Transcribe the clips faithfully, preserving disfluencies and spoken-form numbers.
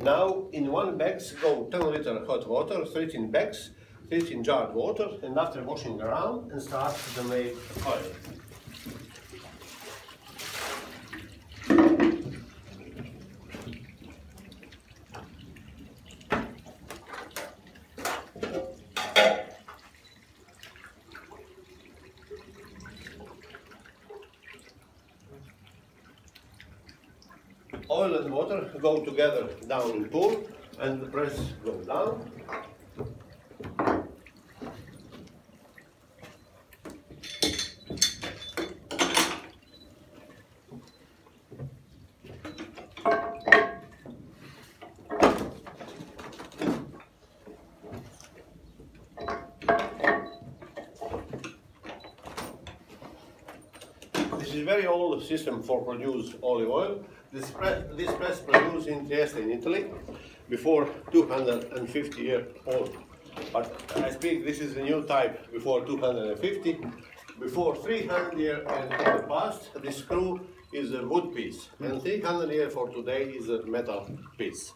Now in one bag go ten liter hot water, thirteen bags, thirteen jarred water, and after washing around and start to make oil. Oil and water go together down in pool, and the press goes down. This is a very old system for produce olive oil. This press, this press produced in Trieste in Italy before two hundred fifty years old. But I speak this is a new type before two hundred fifty. Before three hundred years in the past, this screw is a wood piece, and three hundred years for today is a metal piece.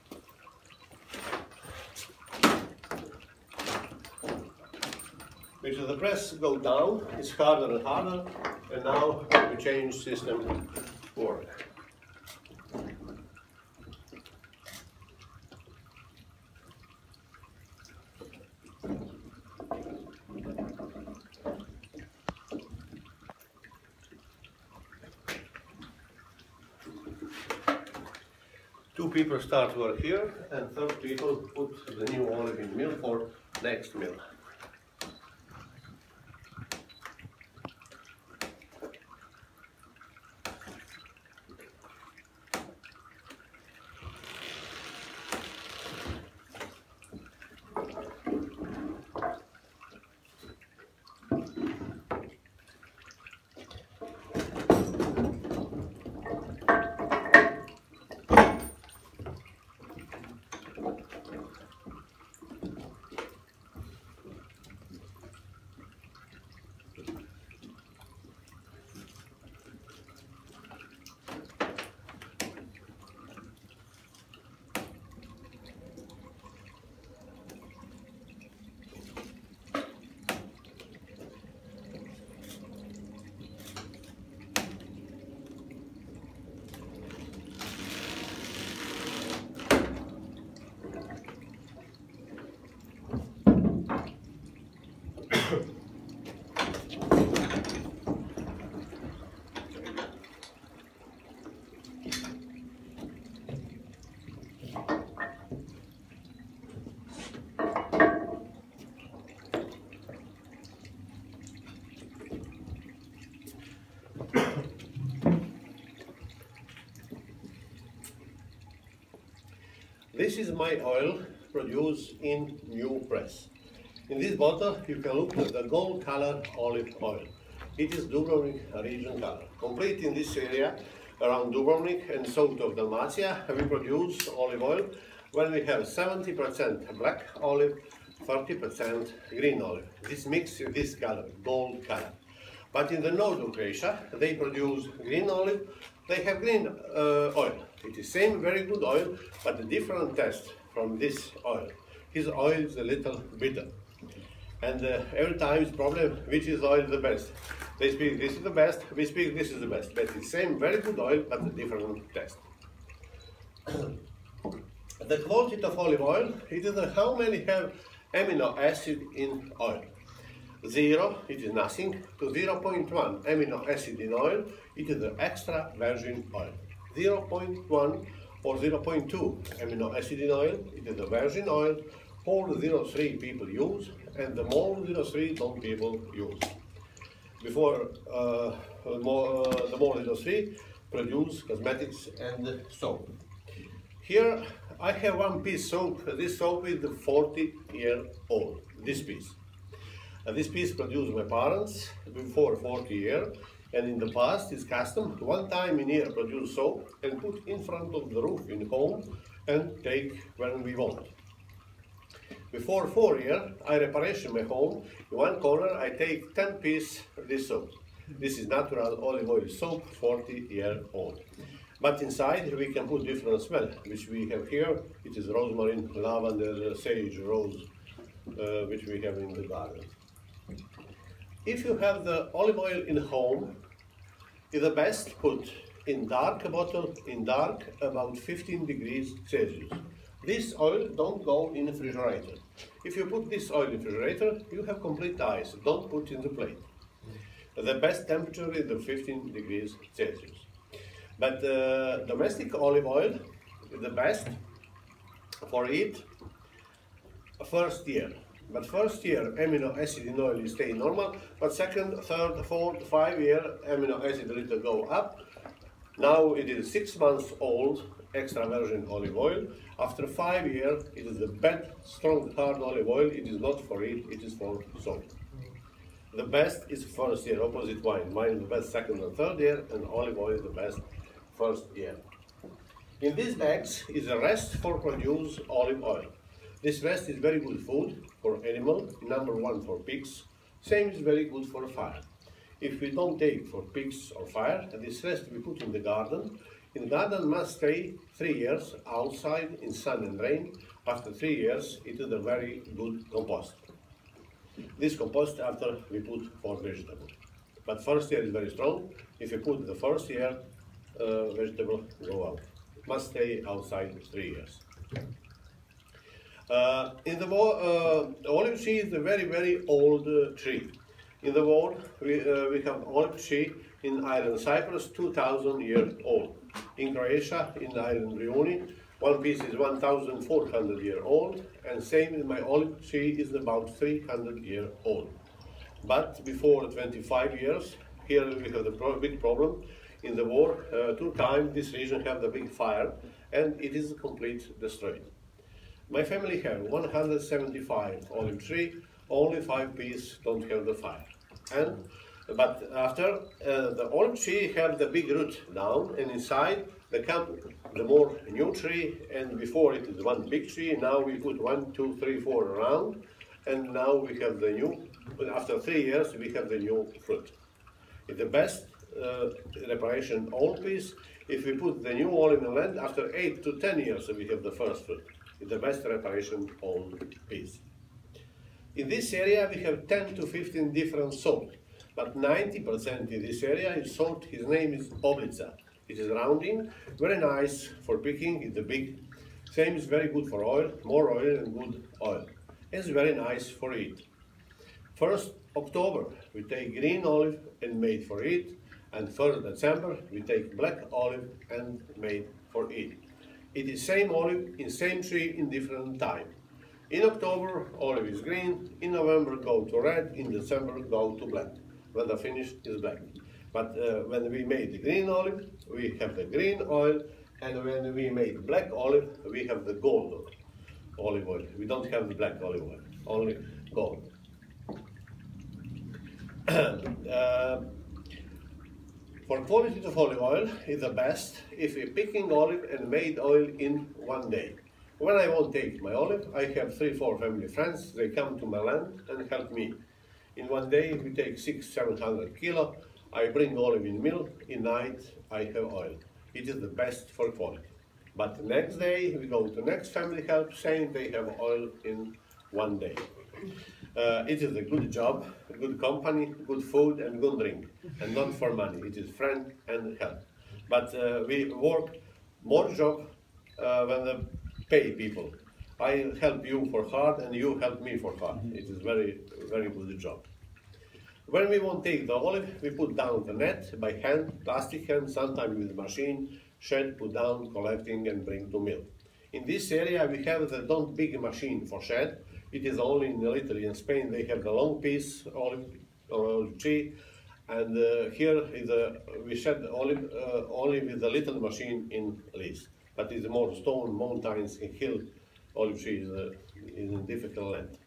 Because the press go down, it's harder and harder, and now we change system work. Two people start work here, and third people put the new olive in mill for next mill. This is my oil produced in new press. In this bottle you can look at the gold color olive oil. It is Dubrovnik region color. Complete in this area around Dubrovnik and south of Dalmatia we produce olive oil when we have seventy percent black olive, thirty percent green olive. This mix is this color, gold color. But in the north of Croatia they produce green olive, they have green uh, oil. It is same very good oil, but a different taste from this oil. His oil is a little bitter. And uh, every time is problem which is oil the best. They speak this is the best, we speak this is the best. But it's same very good oil, but a different taste. The quantity of olive oil, it is uh, how many have amino acid in oil. Zero, it is nothing, to zero point one amino acid in oil, it is the extra virgin oil. zero point one or zero point two amino acid in oil, it is the virgin oil, all zero point three people use, and the more zero point three don't people use. Before uh, more, uh, the more zero point three produce cosmetics and soap. Here I have one piece soap. This soap is forty year old, this piece. Uh, this piece produced my parents before forty years, and in the past is custom one time in year produce soap and put in front of the roof in home and take when we want. Before four years, I reparation my home. In one corner, I take ten piece this soap. This is natural olive oil soap, forty year old. But inside we can put different smell, which we have here. It is rosemary, lavender, sage, rose, uh, which we have in the garden. If you have the olive oil in home, it's the best put in dark bottle, in dark, about fifteen degrees Celsius. This oil don't go in the refrigerator. If you put this oil in the refrigerator, you have complete ice. Don't put in the plate. The best temperature is the fifteen degrees Celsius. But uh, domestic olive oil is the best for it first year. But first year amino acid in oil is stay normal, but second, third, fourth, five year amino acid little go up. Now it is six months old extra virgin olive oil. After five years, it is the bad, strong, hard olive oil. It is not for it, it is for salt. The best is first year, opposite wine. Wine is the best second and third year, and olive oil is the best first year. In these bags is a rest for produce olive oil. This rest is very good food for animal, number one for pigs. Same is very good for fire. If we don't take for pigs or fire, this rest we put in the garden. In the garden must stay three years outside in sun and rain. After three years, it is a very good compost. This compost after we put for vegetable. But first year is very strong. If you put the first year, uh, vegetable go out. It must stay outside three years. Uh, in the uh, olive tree is a very very old uh, tree. In the world we, uh, we have olive tree in island Cyprus, two thousand years old. In Croatia, in island Brijuni, one piece is one thousand four hundred years old, and same in my olive tree is about three hundred years old. But before twenty-five years, here we have the pro big problem. In the war, uh, two times this region have the big fire, and it is complete destroyed. My family have one hundred seventy-five olive tree, only five pieces don't have the fire. And but after uh, the olive tree have the big root down, and inside the come the more new tree, and before it is one big tree. Now we put one, two, three, four around, and now we have the new. After three years, we have the new fruit. It's the best uh, reparation old piece. If we put the new olive in land, after eight to ten years, we have the first fruit. It's the best reparation old piece. In this area, we have ten to fifteen different salt, but ninety percent in this area is salt. His name is Oblica. It is rounding, very nice for picking. It's a big. Same is very good for oil, more oil and good oil. It's very nice for it. First October, we take green olive and made for it, and first December, we take black olive and made for it. It is same olive in same tree in different time. In October, olive is green. In November, go to red. In December, go to black. When the finish is black. But uh, when we made the green olive, we have the green oil, and when we made black olive, we have the gold olive oil. We don't have the black olive oil, only gold. uh, For quality of olive oil is the best if we picking olive and made oil in one day. When I won't take my olive, I have three, four family friends. They come to my land and help me. In one day, we take six, seven hundred kilo. I bring olive in mill. In night, I have oil. It is the best for quality. But the next day, we go to next family help, saying they have oil in one day. Uh, it is a good job, a good company, good food and good drink, and not for money. It is friend and help. But uh, we work more job uh, when the pay people. I help you for hard and you help me for hard. It is very, very good job. When we won't take the olive, we put down the net by hand, plastic hand, sometimes with machine, shed, put down, collecting and bring to mill. In this area we have the don't big machine for shed. It is only in Italy and Spain they have the long piece olive, olive tree, and uh, here is a, we shed olive uh, only with a little machine in lease. But it's more stone, mountains, and hill. Olive tree is, uh, is a difficult land.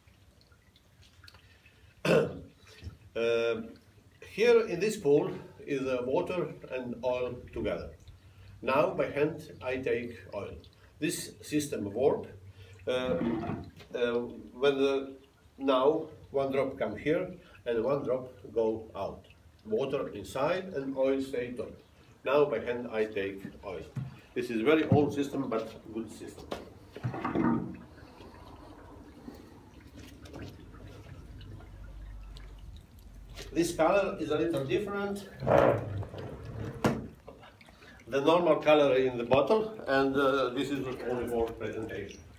uh, here in this pool is uh, water and oil together. Now by hand I take oil. This system works. Uh, uh, when the, now one drop come here and one drop go out. Water inside and oil stay top. Now by hand I take oil. This is very old system, but good system. This color is a little different. The normal color in the bottle, and uh, this is only for presentation.